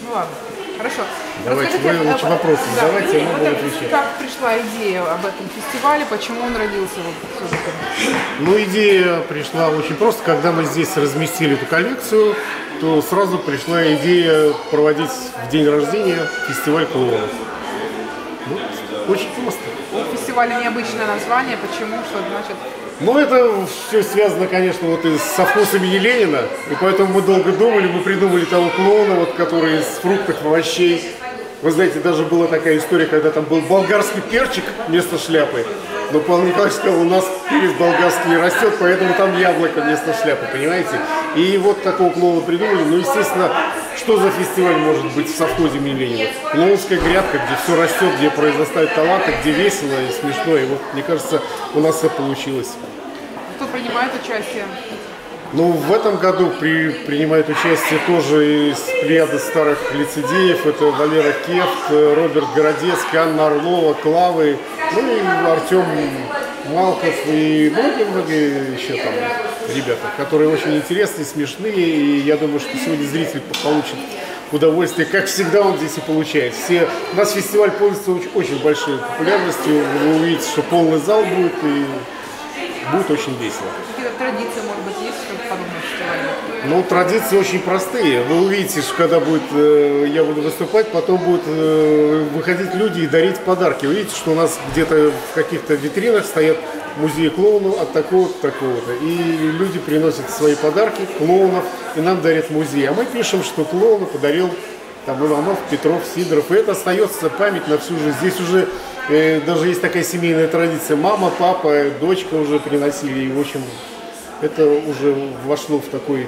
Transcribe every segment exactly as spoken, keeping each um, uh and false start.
Ну ладно, хорошо. Давайте, Расскажите, вы лучше а, вопросы да, задавайте, я вот могу это, отвечать. как пришла идея об этом фестивале, почему он родился? Вот, Ну, идея пришла очень просто. Когда мы здесь разместили эту коллекцию, то сразу пришла идея проводить в день рождения фестиваль клоунов. Вот, очень просто. у фестиваля необычное название, почему, что это значит? Ну, это все связано, конечно, вот и со вкусами Ленина, и поэтому мы долго думали, мы придумали того клоуна, вот, который из фруктов, овощей. Вы знаете, даже была такая история, когда там был болгарский перчик вместо шляпы. Но Павел Николаевич сказал, у нас перец болгарский не растет, поэтому там яблоко вместо шляпы, понимаете? И вот такого клоуна придумали. Ну, естественно, что за фестиваль может быть в совхозе имени Ленина? Клоунская грядка, где все растет, где произрастают таланты, где весело и смешно. И вот, мне кажется, у нас это получилось. Кто принимает участие? Ну, в этом году при, принимает участие тоже из плеяды старых лицедеев. Это Валера Кефт, Роберт Городецкий, Анна Орлова, Клавы, ну и Артем Малков и многие-многие еще там ребята, которые очень интересные, смешные. И я думаю, что сегодня зритель получит удовольствие, как всегда он здесь и получает. Все, у нас фестиваль пользуется очень, очень большой популярностью. Вы увидите, что полный зал будет и будет очень весело. Какие-то традиции, может быть, есть что-то подобное фестивале? Ну, традиции очень простые. Вы увидите, что когда будет, э, я буду выступать, потом будут э, выходить люди и дарить подарки. Вы видите, что у нас где-то в каких-то витринах стоят музеи клоунов от такого-то, такого-то. И люди приносят свои подарки, клоунов, и нам дарят музей. А мы пишем, что клоуна подарил там Иванов, Петров, Сидоров. И это остается память на всю жизнь. Здесь уже э, даже есть такая семейная традиция. Мама, папа, дочка уже приносили. И, в общем, это уже вошло в такой...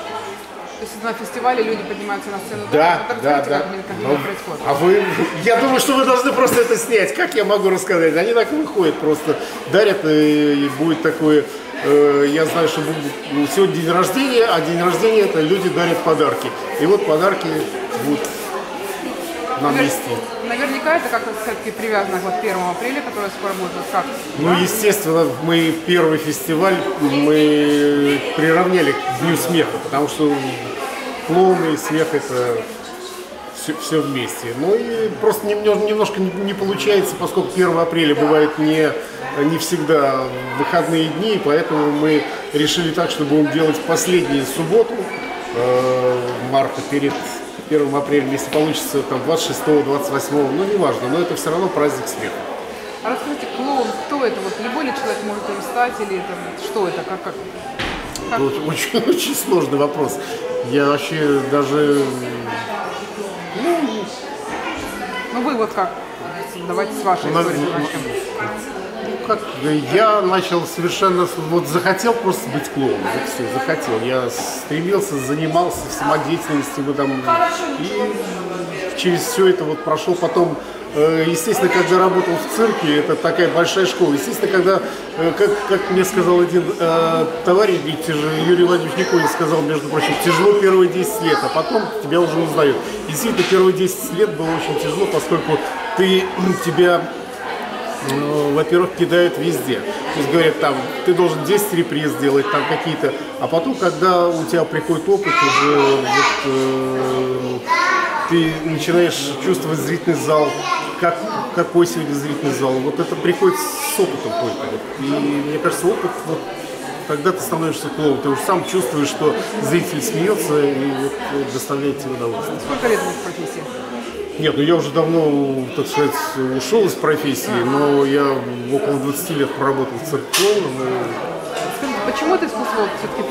То есть на фестивале люди поднимаются на сцену? Да, вот да, да. Как, как Но, происходит? а вы, я думаю, что вы должны просто это снять. Как я могу рассказать? Они так выходят, просто дарят, и, и будет такое. Э, я знаю, что будет, сегодня день рождения, а день рождения это люди дарят подарки. И вот подарки будут на месте. Наверняка это как-то все-таки привязано к первому апреля, которое скоро будет. Вот как? Ну, Да? естественно, мы первый фестиваль мы приравняли к Дню смеха, потому что клоуны и смех это все, все вместе. Ну и просто немножко, немножко не получается, поскольку первого апреля бывает не, не всегда выходные дни, поэтому мы решили так, что будем делать последнюю субботу э, марта перед первым апреля, если получится там двадцать шестого, двадцать восьмого, ну неважно, но это все равно праздник смеха. А расскажите, клоун, кто это? Вот любой ли человек может им стать или это, что это, как, как? как? Это очень, очень сложный вопрос. Я вообще даже... Ну, Ну вы вот как? Давайте с вашей на- истории ну, начнем. ну, как, я начал совершенно... Вот захотел просто быть клоуном. Вот все, захотел. Я стремился, занимался самодеятельностью. Ну, там, и через все это вот прошел потом... Естественно, когда работал в цирке, это такая большая школа. Естественно, когда, как, как мне сказал один э, товарищ, Юрий Владимирович Николин сказал, между прочим, тяжело первые десять лет, а потом тебя уже узнают. Действительно, первые десять лет было очень тяжело, поскольку ты, тебя, э, во-первых, кидают везде. То есть говорят, там, ты должен десять реприз делать, там какие-то. А потом, когда у тебя приходит опыт, уже вот, э, ты начинаешь чувствовать зрительный зал, как, какой сегодня зрительный зал. Вот это приходит с опытом только. Вот. И мне кажется, опыт, вот, тогда ты становишься клоуном. Ты уже сам чувствуешь, что зритель смеется и вот, вот, доставляет тебе удовольствие. Сколько лет вы в профессии? Нет, ну я уже давно, так сказать, ушел из профессии, а. но я около двадцати лет проработал в цирке клоуном. И... Скажите, почему это искусство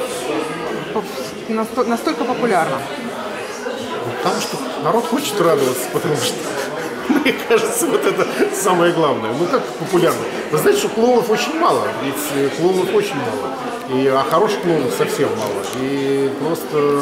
все-таки настолько популярно? Потому что народ хочет радоваться, потому что, мне кажется, вот это самое главное. Ну как популярно? Вы знаете, что клоунов очень мало, ведь клоунов очень мало, и, а хороших клоунов совсем мало. И просто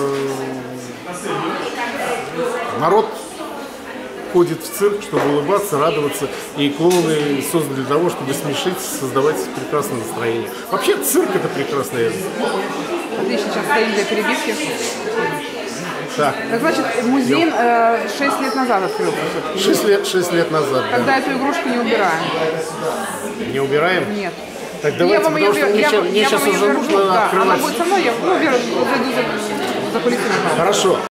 народ ходит в цирк, чтобы улыбаться, радоваться, и клоуны созданы для того, чтобы смешить, создавать прекрасное настроение. Вообще цирк это прекрасное. Отлично, сейчас стоим для перебивки. Так. Так значит, музей э, шесть лет назад открылся. шесть лет, шесть лет назад. Когда да. эту игрушку не убираем. Не убираем? Нет. Так давайте, я вам потому ее, что мне, я, сейчас, мне я сейчас вам ее уже верну, нужно да, открывать. она будет со мной, я ну, зайду за, за кулисами. Хорошо.